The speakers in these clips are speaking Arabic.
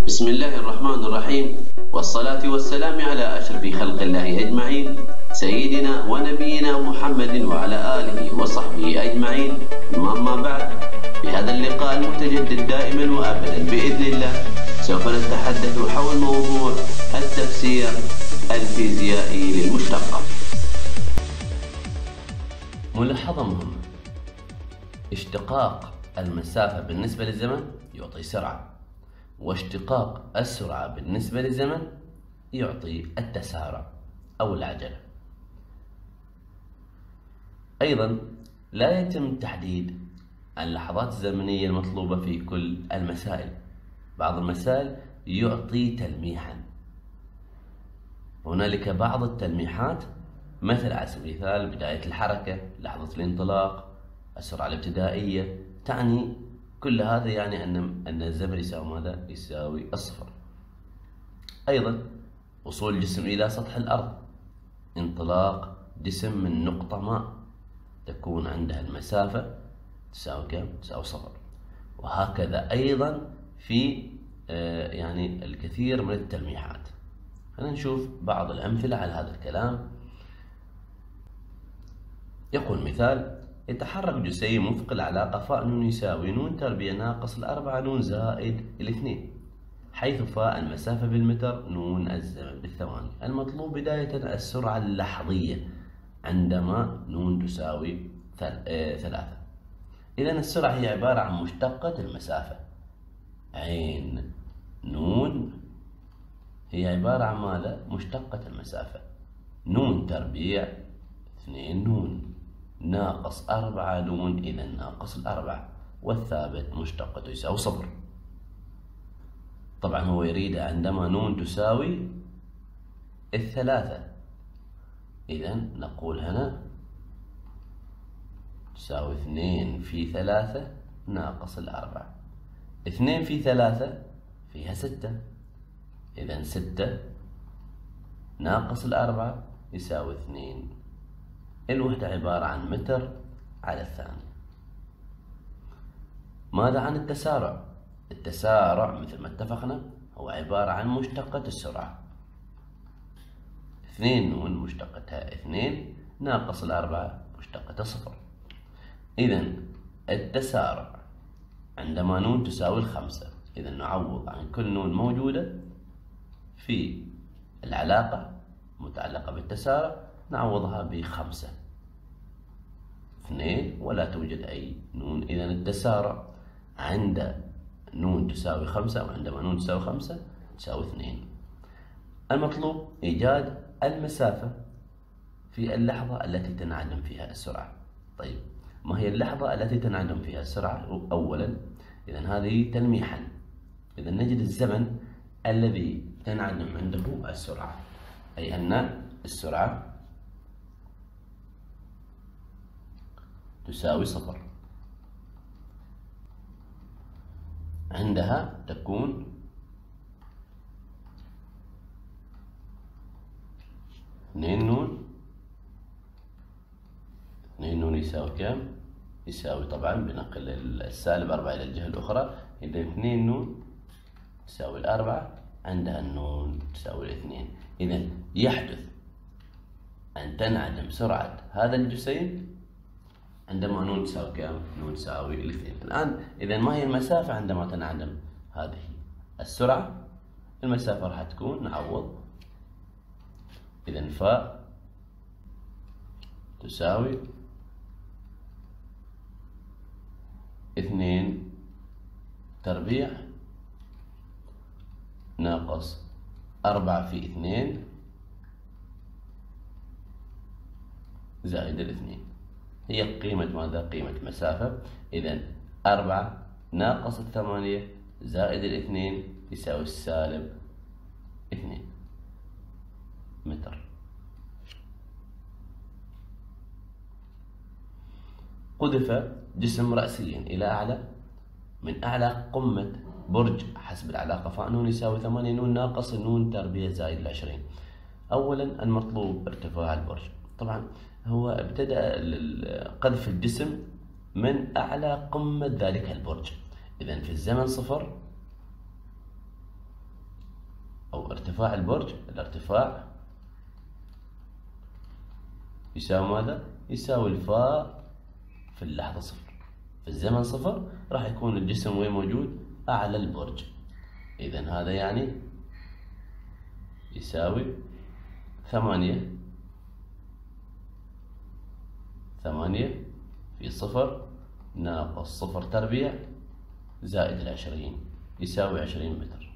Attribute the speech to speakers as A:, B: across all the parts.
A: بسم الله الرحمن الرحيم، والصلاة والسلام على أشرف خلق الله أجمعين، سيدنا ونبينا محمد وعلى آله وصحبه أجمعين. أما بعد، في هذا اللقاء المتجدد دائما وأبدا بإذن الله سوف نتحدث حول موضوع التفسير الفيزيائي للمشتقة.
B: ملاحظة مهمة: اشتقاق المسافة بالنسبة للزمن يعطي سرعة، واشتقاق السرعة بالنسبة للزمن يعطي التسارع أو العجلة. أيضا لا يتم تحديد اللحظات الزمنية المطلوبة في كل المسائل. بعض المسائل يعطي تلميحا، هنالك بعض التلميحات مثل على سبيل المثال بداية الحركة، لحظة الانطلاق، السرعة الابتدائية، تعني كل هذا يعني أن الزمن يساوي ماذا؟ يساوي الصفر. أيضا وصول الجسم إلى سطح الأرض، انطلاق جسم من نقطة ما تكون عندها المسافة تساوي كم؟ تساوي صفر. وهكذا أيضا في يعني الكثير من التلميحات. خلينا نشوف بعض الأمثلة على هذا الكلام. يقول مثال: يتحرك جسيم وفق العلاقة فاء ن يساوي ن تربيع ناقص 4 ن زائد 2، حيث فاء المسافة بالمتر ن الزمن بالثواني. المطلوب بداية السرعة اللحظية عندما ن تساوي 3. إذا السرعة هي عبارة عن مشتقة المسافة. عين ن هي عبارة عن ماذا؟ مشتقة المسافة. ن تربيع 2 ن ناقص 4 ن، إذا ناقص 4، والثابت مشتقته يساوي صفر. طبعا هو يريد عندما ن تساوي 3، إذا نقول هنا تساوي 2 في 3 ناقص 4. 2 في 3 فيها 6، إذا 6 ناقص 4 يساوي 2. الوحدة عبارة عن متر على الثانية. ماذا عن التسارع؟ التسارع مثل ما اتفقنا هو عبارة عن مشتقة السرعة. 2 ن مشتقتها 2 ناقص 4 مشتقتها 0. إذا التسارع عندما ن تساوي 5، إذا نعوض عن كل ن موجودة في العلاقة متعلقة بالتسارع، نعوضها ب5 2 ولا توجد أي ن. إذا التسارع عند ن تساوي 5 أو عندما ن تساوي 5 تساوي 2. المطلوب إيجاد المسافة في اللحظة التي تنعدم فيها السرعة. طيب، ما هي اللحظة التي تنعدم فيها السرعة؟ أولا إذا هذه تلميحا، إذا نجد الزمن الذي تنعدم عنده السرعة، أي أن السرعة تساوي 0. عندها تكون 2 ن. 2 ن يساوي كم؟ يساوي طبعا بنقل السالب 4 إلى الجهة الأخرى، إذا 2 ن تساوي 4، عندها النون تساوي 2. إذا يحدث أن تنعدم سرعة هذا الجسيم عندما ن تساوي كم؟ ن تساوي 2. الآن إذا ما هي المسافة عندما تنعدم هذه السرعة؟ المسافة راح تكون نعوض، إذا فاء تساوي 2 تربيع ناقص 4 في 2 زائد 2. هي قيمة ماذا؟ قيمة مسافة. إذا 4 ناقص 8 زائد 2 يساوي سالب 2 متر. قذف جسم رأسيا إلى أعلى من أعلى قمة برج حسب العلاقة فاء ن يساوي 8 ن ناقص ن تربيع زائد 20. أولا المطلوب ارتفاع البرج. طبعا هو ابتدأ قذف الجسم من أعلى قمة ذلك البرج، إذا في الزمن 0 أو ارتفاع البرج، الارتفاع يساوي ماذا؟ يساوي الفاء في اللحظة صفر. في الزمن صفر راح يكون الجسم وين موجود؟ أعلى البرج. إذن هذا يعني يساوي 8 في صفر ناقص صفر تربيع زائد 20 يساوي 20 متر.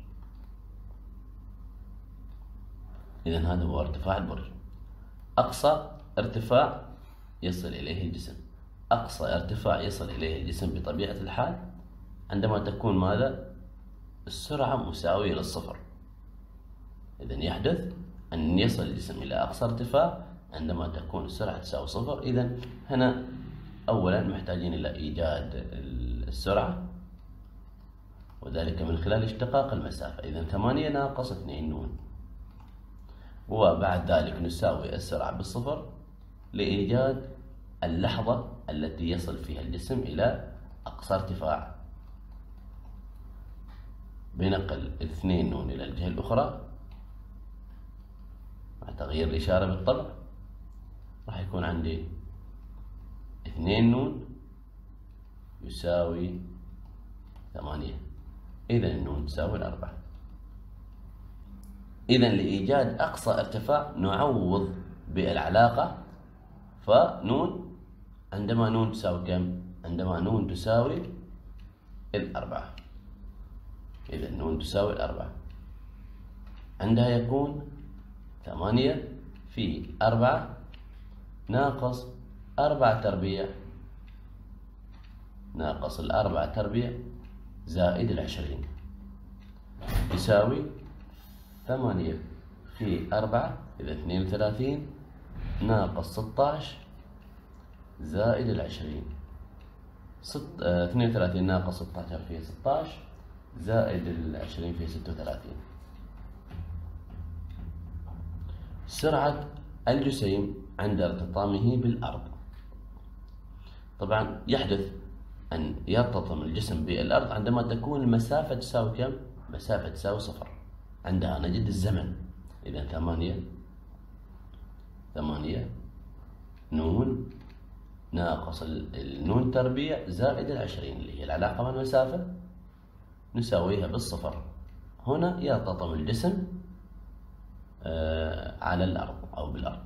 B: إذن هذا هو ارتفاع البرج. أقصى ارتفاع يصل إليه الجسم، أقصى ارتفاع يصل إليه الجسم بطبيعة الحال عندما تكون ماذا؟ السرعة مساوية للصفر. إذن يحدث أن يصل الجسم إلى أقصى ارتفاع عندما تكون السرعة تساوي صفر. إذن هنا أولا محتاجين إلى إيجاد السرعة، وذلك من خلال اشتقاق المسافة. إذن 8 ناقص 2 نون، وبعد ذلك نساوي السرعة بالصفر لإيجاد اللحظة التي يصل فيها الجسم إلى أقصى ارتفاع. بنقل 2 نون إلى الجهة الأخرى مع تغيير الإشارة بالطبع راح يكون عندي 2 نون يساوي 8. إذن النون تساوي 4. إذن لإيجاد أقصى ارتفاع نعوض بالعلاقة فنون عندما نون تساوي كم؟ عندما نون تساوي 4. إذا نون تساوي 4 عندها يكون 8 في 4 ناقص 4 تربيع ناقص 4 تربيع زائد 20 يساوي 8 في 4 إذا 32 ناقص 16 زائد 20. 32 ناقص 16 فيه 16 زائد 20 فيه 36. سرعة الجسيم عند ارتطامه بالأرض. طبعا يحدث أن يرتطم الجسم بالأرض عندما تكون المسافة تساوي كم؟ مسافة تساوي صفر. عندها نجد الزمن. إذا 8 نون ناقص النون تربيع زائد 20 اللي هي العلاقة مع المسافة نساويها بالصفر. هنا يرتطم الجسم على الأرض أو بالأرض.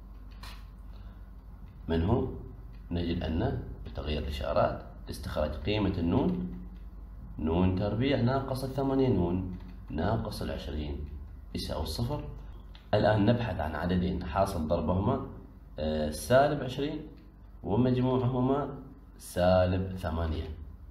B: منه نجد أن بتغيير الإشارات استخرج قيمة النون، نون تربيع ناقص 8 نون ناقص 20 يساوي الصفر. الآن نبحث عن عددين حاصل ضربهما سالب 20 ومجموعهما سالب 8.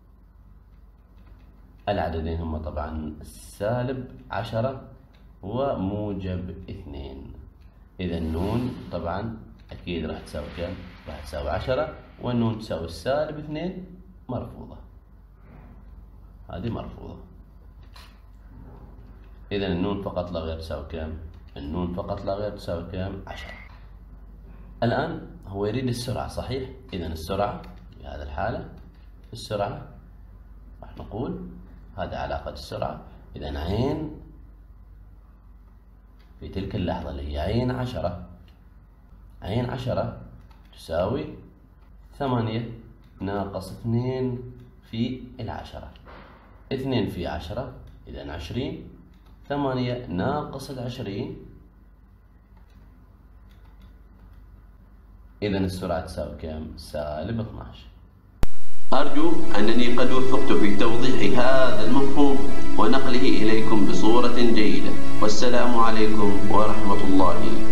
B: العددين هما طبعا سالب 10 وموجب 2. إذا النون طبعا أكيد راح تساوي كم؟ راح تساوي 10 والنون تساوي السالب 2 مرفوضة. هذه مرفوضة. إذا النون فقط لا غير تساوي كم؟ النون فقط لا غير تساوي كم؟ 10. الآن هو يريد السرعة صحيح؟ إذا السرعة في هذه الحالة السرعة راح نقول هذه علاقة السرعة. إذا عين في تلك اللحظة اللي هي عين 10 تساوي 8 ناقص 2 في 10. 2 في 10 إذا 20. 8 ناقص 20 إذا السرعة تساوي كم؟ سالب 12.
A: أرجو أنني قد وفقت في توضيح هذا المفهوم ونقله إليكم بصورة جيدة، والسلام عليكم ورحمة الله